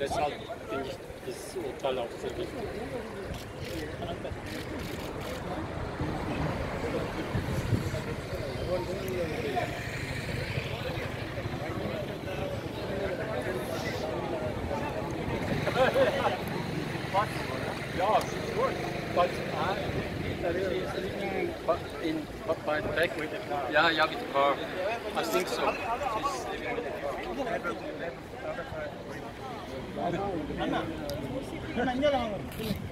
Deshalb finde ich das Urteil auch sehr wichtig. Ja, gut. But in by the back with the car. Yeah, with the car. I think so. She's